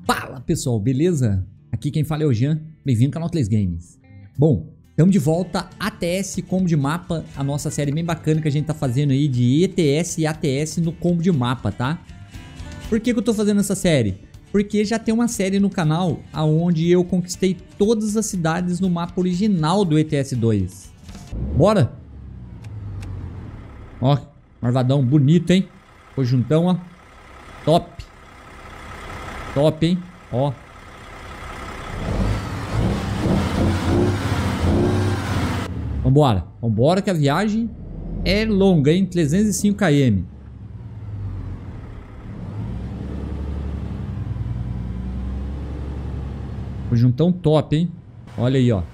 Fala pessoal, beleza? Aqui quem fala é o Jean, bem-vindo ao canal 3 Games. Bom, estamos de volta, ATS Combo de Mapa, a nossa série bem bacana que a gente tá fazendo aí de ETS e ATS no combo de mapa, tá? Por que eu tô fazendo essa série? Porque já tem uma série no canal onde eu conquistei todas as cidades no mapa original do ETS 2. Bora? Ó, marvadão bonito, hein? Conjuntão, ó. Top. Top, hein? Ó. Vambora. Vambora que a viagem é longa, hein? 305 km. Conjuntão top, hein? Olha aí, ó.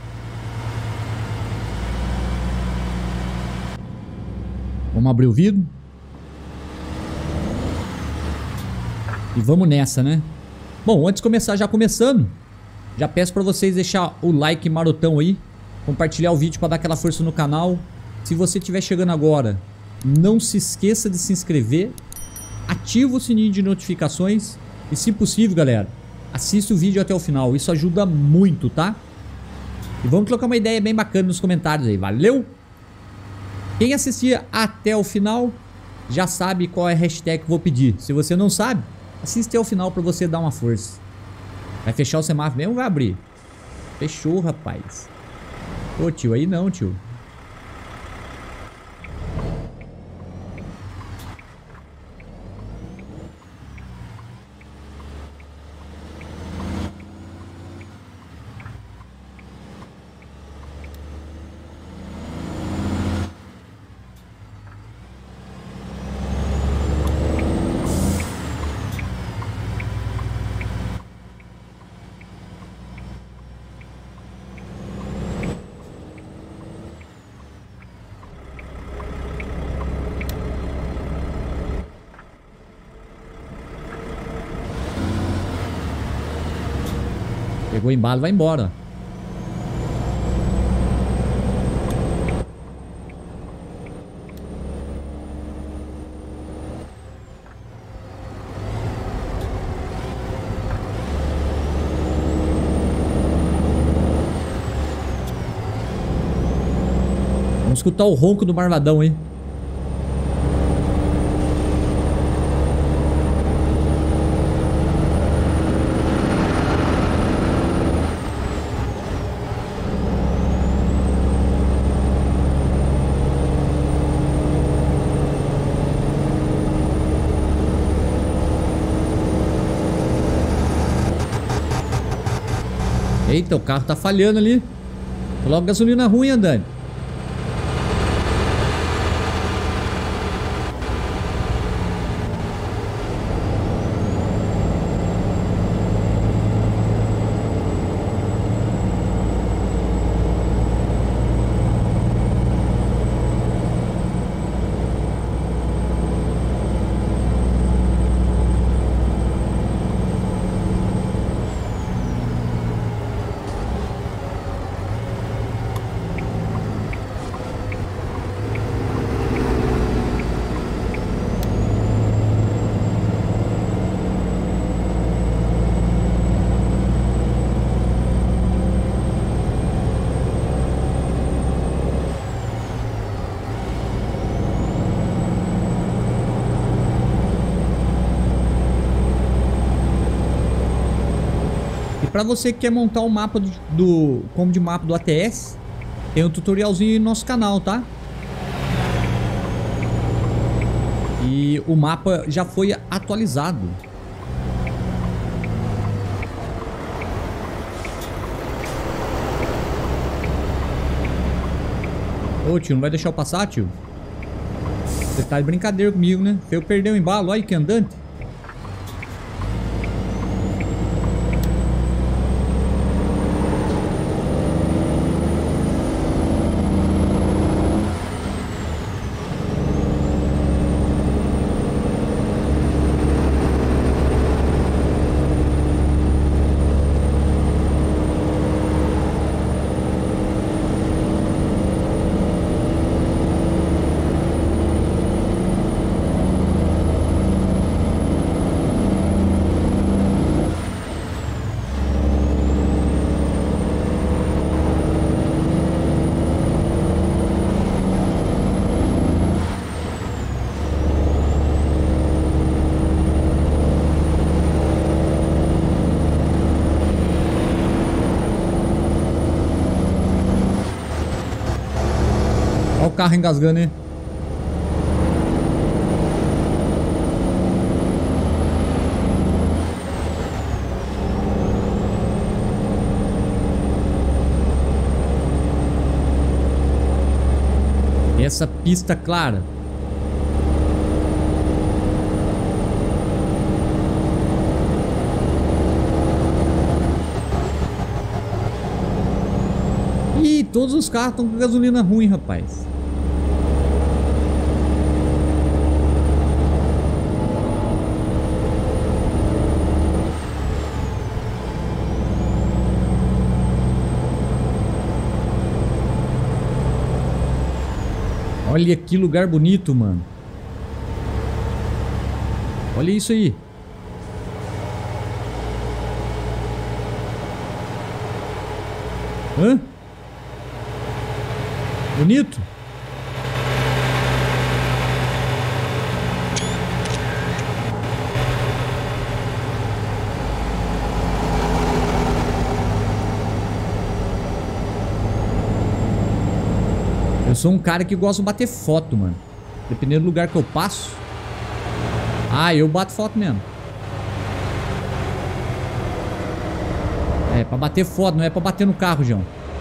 Vamos abrir o vidro. E vamos nessa, né? Bom, antes de começar, já começando, já peço pra vocês deixar o like marotão aí, compartilhar o vídeo pra dar aquela força no canal. Se você estiver chegando agora, não se esqueça de se inscrever, ativa o sininho de notificações e, se possível, galera, assista o vídeo até o final. Isso ajuda muito, tá? E vamos trocar uma ideia bem bacana nos comentários aí, valeu? Quem assistir até o final já sabe qual é a hashtag que eu vou pedir. Se você não sabe, assiste até o final pra você dar uma força. Vai fechar o semáforo mesmo ou vai abrir? Fechou, rapaz. Ô tio, aí não, tio. Pegou o embalo, vai embora. Vamos escutar o ronco do marvadão, hein? Eita, o carro tá falhando ali. Coloca gasolina ruim, andando. Pra você que quer montar o mapa do combo de mapa do ATS, tem um tutorialzinho no nosso canal, tá? E o mapa já foi atualizado. Ô tio, não vai deixar eu passar, tio? Você tá de brincadeira comigo, né? Eu perdi o embalo, olha que andante. carro engasgando, hein? Essa pista clara. Ih, todos os carros estão com gasolina ruim, rapaz. Olha que lugar bonito, mano. Olha isso aí. Hã? Bonito? Eu sou um cara que gosta de bater foto, mano. Dependendo do lugar que eu passo. Ah, eu bato foto mesmo. É, pra bater foto, não é pra bater no carro, João.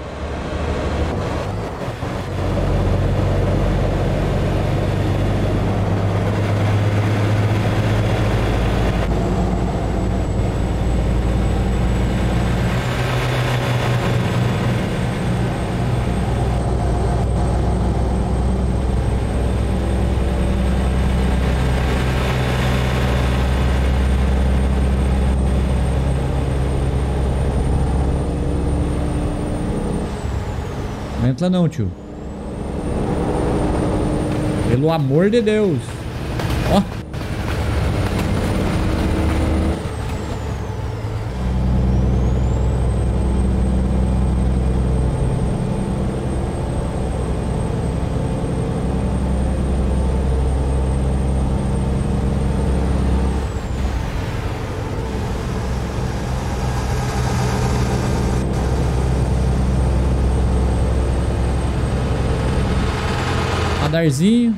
Não entra não, tio. Pelo amor de Deus. Ó. Radarzinho.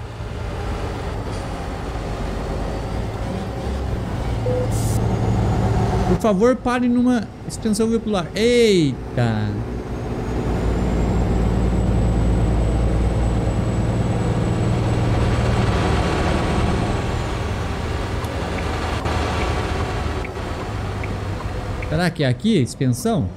Por favor, pare numa extensão veicular. Eita. Será que é aqui a extensão?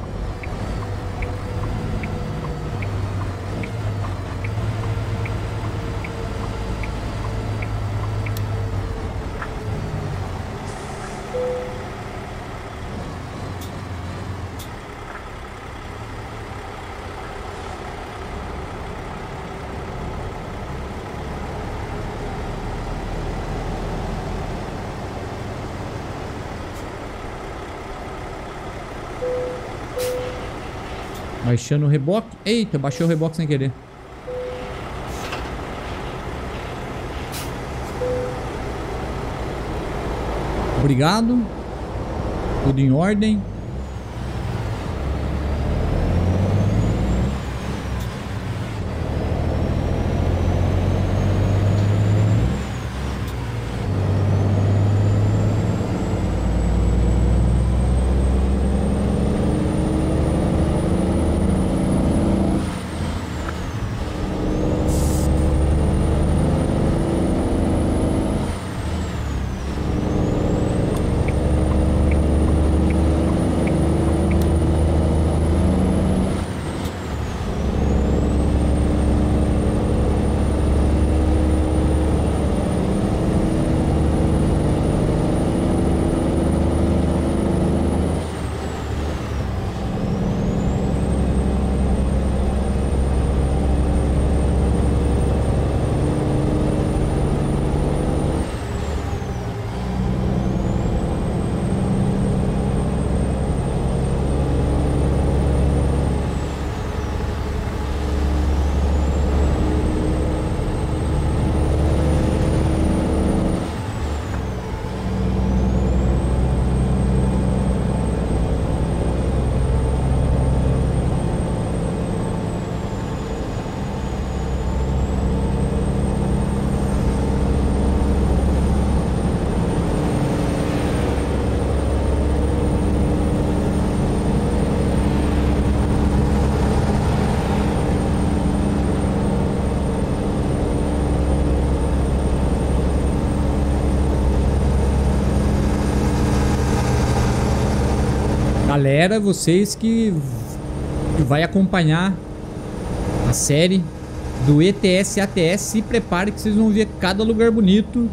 Baixando o reboque. Eita, baixei o reboque sem querer. Obrigado. Tudo em ordem. Galera, vocês que vai acompanhar a série do ETS ATS, se prepare que vocês vão ver cada lugar bonito.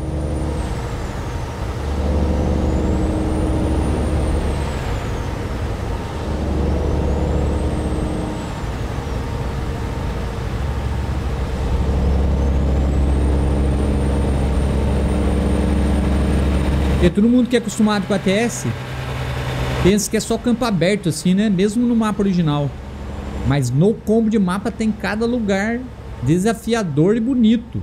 Porque todo mundo que é acostumado com a ATS pensa que é só campo aberto assim, né? Mesmo no mapa original. Mas no combo de mapa tem cada lugar desafiador e bonito.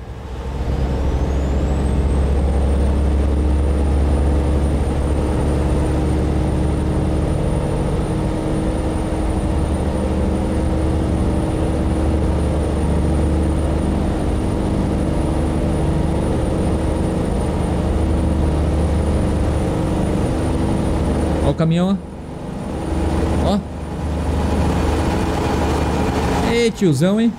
Olha o caminhão, ó. Ei, tiozão, hein?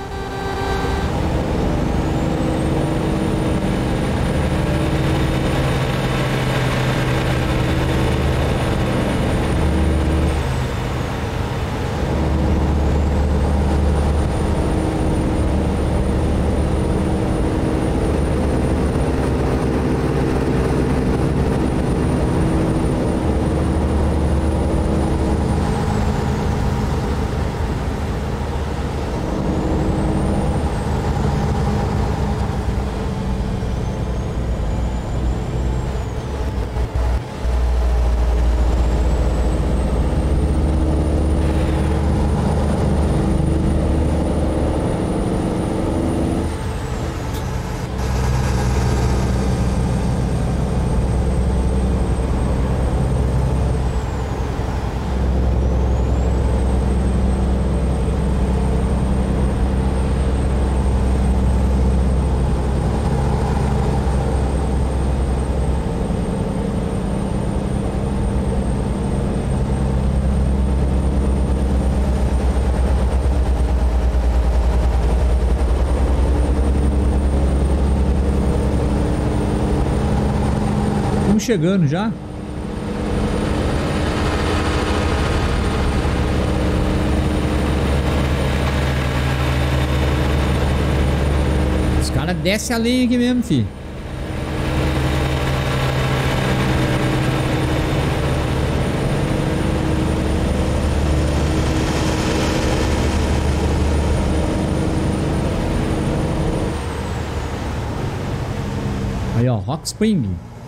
Estamos chegando já. Os caras descem a lenha aqui mesmo, filho. Aí, ó, Rock Spring.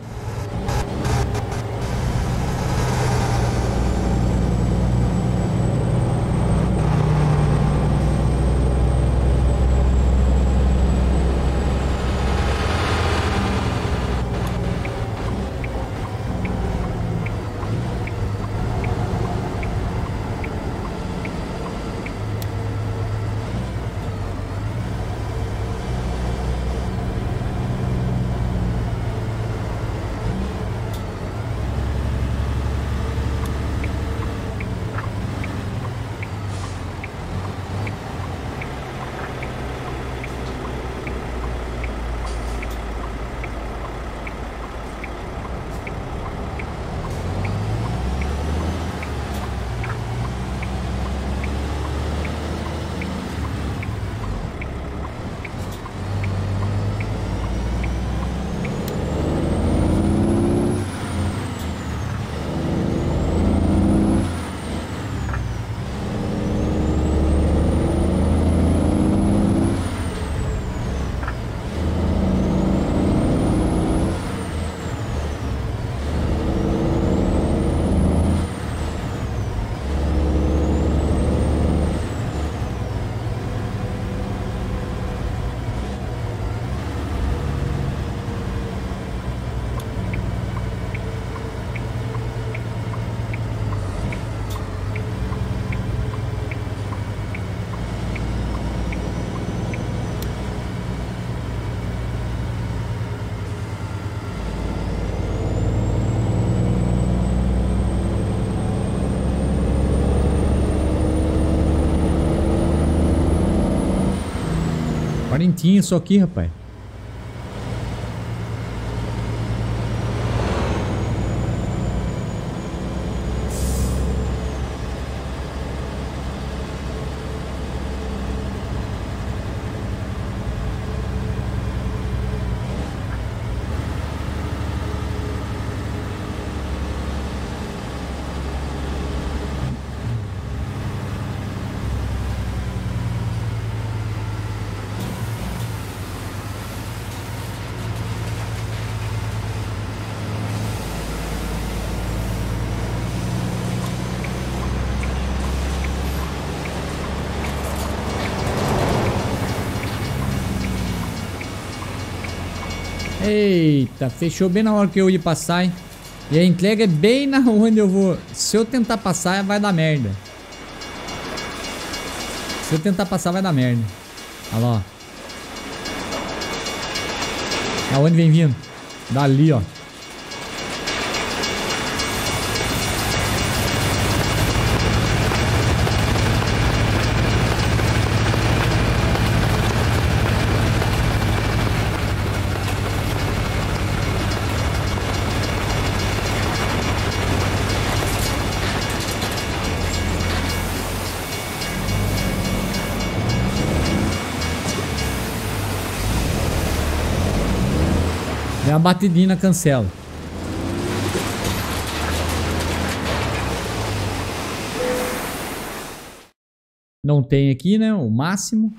Quarentinha só aqui, rapaz. Eita, fechou bem na hora que eu ia passar, hein? E a entrega é bem na onde eu vou. Se eu tentar passar, vai dar merda. Se eu tentar passar, vai dar merda. Olha lá, ó. Aonde vem vindo? Dali, ó. É uma batidinha na cancela. Não tem aqui, né? O máximo.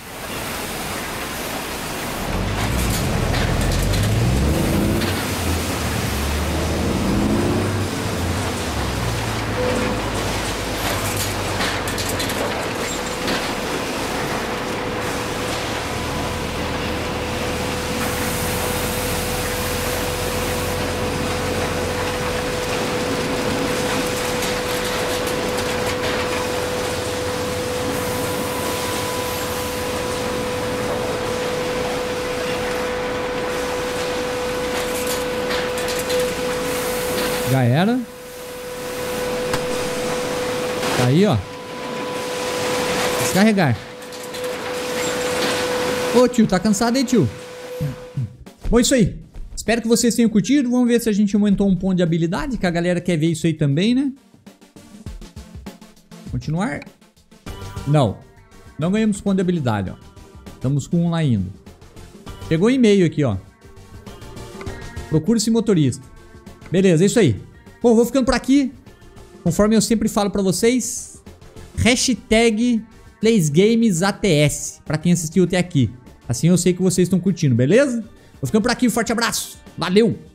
Já era. Tá aí, ó. Descarregar. Ô, tio, tá cansado aí, tio? Bom, isso aí. Espero que vocês tenham curtido. Vamos ver se a gente aumentou um ponto de habilidade, que a galera quer ver isso aí também, né? Continuar. Não. Não ganhamos ponto de habilidade, ó. Estamos com um lá ainda. Pegou um e-mail aqui, ó. Procure-se motorista. Beleza, é isso aí. Bom, vou ficando por aqui. Conforme eu sempre falo pra vocês, hashtag PlaysGamesATS, pra quem assistiu até aqui. Assim eu sei que vocês estão curtindo, beleza? Vou ficando por aqui, um forte abraço. Valeu!